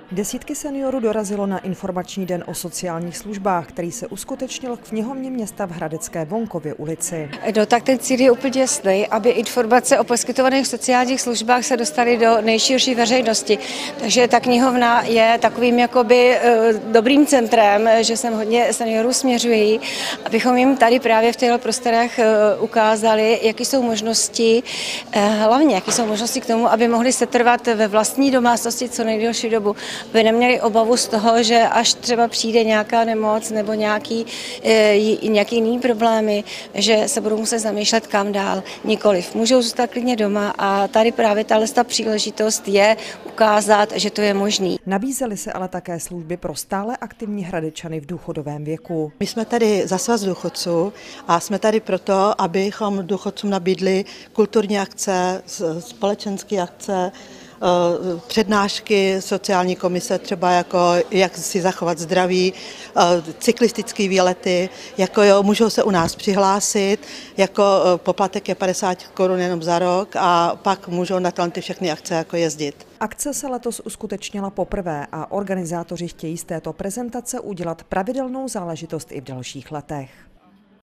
Desítky seniorů dorazilo na informační den o sociálních službách, který se uskutečnil v knihovně města v Hradecké Vonkově ulici. No tak ten cíl je úplně jasný, aby informace o poskytovaných sociálních službách se dostaly do nejširší veřejnosti. Takže ta knihovna je takovým jakoby dobrým centrem, že sem hodně seniorů směřují, abychom jim tady právě v těchto prostorách ukázali, jaké jsou možnosti, hlavně jaké jsou možnosti k tomu, aby mohli setrvat ve vlastní domácnosti co nejdelší dobu. Aby neměli obavu z toho, že až třeba přijde nějaká nemoc nebo nějaký jiný problémy, že se budou muset zamýšlet kam dál. Nikoliv. Můžou zůstat klidně doma a tady právě tato příležitost je ukázat, že to je možný. Nabízely se ale také služby pro stále aktivní Hradečany v důchodovém věku. My jsme tady za Svaz důchodců a jsme tady proto, abychom důchodcům nabídli kulturní akce, společenské akce, přednášky sociální komise, třeba jako jak si zachovat zdraví, cyklistické výlety, jako můžou se u nás přihlásit, jako poplatek je 50 korun jenom za rok a pak můžou na ty všechny akce jako jezdit. Akce se letos uskutečnila poprvé a organizátoři chtějí z této prezentace udělat pravidelnou záležitost i v dalších letech.